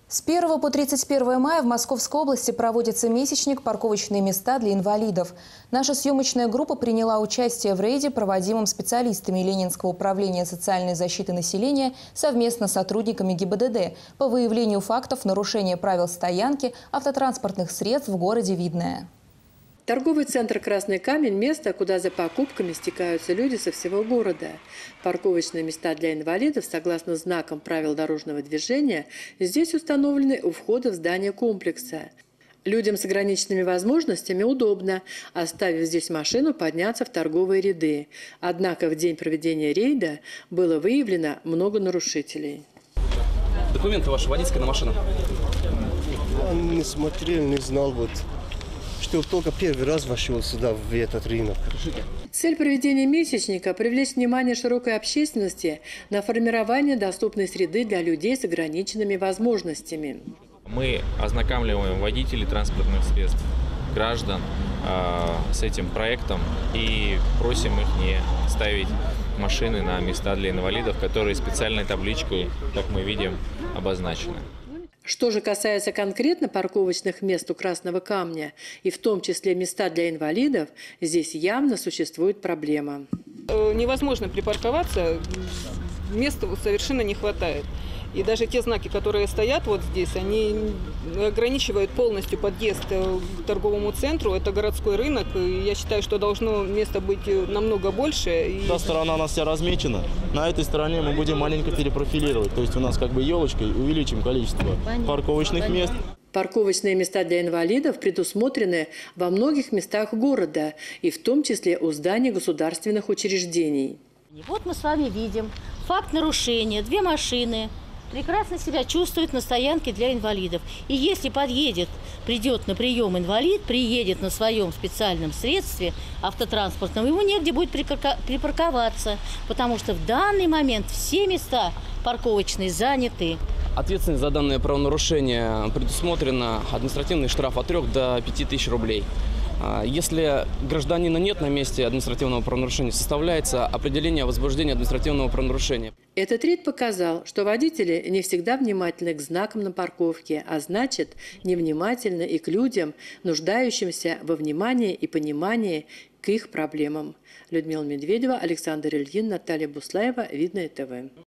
С 1 по 31 мая в Московской области проводится месячник «Парковочные места для инвалидов». Наша съемочная группа приняла участие в рейде, проводимом специалистами Ленинского управления социальной защиты населения совместно с сотрудниками ГИБДД по выявлению фактов нарушения правил стоянки автотранспортных средств в городе Видное. Торговый центр «Красный камень» – место, куда за покупками стекаются люди со всего города. Парковочные места для инвалидов, согласно знакам правил дорожного движения, здесь установлены у входа в здание комплекса. Людям с ограниченными возможностями удобно, оставив здесь машину, подняться в торговые ряды. Однако в день проведения рейда было выявлено много нарушителей. Документы ваши, водительская на машину? Он не смотрел, не знал что только первый раз вошел сюда, в этот рынок. Цель проведения месячника – привлечь внимание широкой общественности на формирование доступной среды для людей с ограниченными возможностями. Мы ознакомливаем водителей транспортных средств, граждан с этим проектом и просим их не ставить машины на места для инвалидов, которые специальной табличкой, как мы видим, обозначены. Что же касается конкретно парковочных мест у Красного камня, и в том числе места для инвалидов, здесь явно существует проблема. Невозможно припарковаться, места совершенно не хватает. И даже те знаки, которые стоят вот здесь, они ограничивают полностью подъезд к торговому центру. Это городской рынок, и я считаю, что должно место быть намного больше. Та сторона у нас вся размечена. На этой стороне мы будем маленько перепрофилировать. То есть у нас как бы елочкой увеличим количество парковочных мест. Парковочные места для инвалидов предусмотрены во многих местах города, и в том числе у зданий государственных учреждений. Вот мы с вами видим факт нарушения. 2 машины прекрасно себя чувствуют на стоянке для инвалидов. И если придет на прием инвалид, приедет на своем специальном средстве автотранспортном, ему негде будет припарковаться, потому что в данный момент все места парковочные заняты. Ответственность за данное правонарушение предусмотрено административный штраф от 3 до 5 тысяч рублей. Если гражданина нет на месте административного правонарушения, составляется определение о возбуждении административного правонарушения. Этот рейд показал, что водители не всегда внимательны к знакам на парковке, а значит, невнимательны и к людям, нуждающимся во внимании и понимании к их проблемам. Людмила Медведева, Александр Ильин, Наталья Буслаева, Видное ТВ.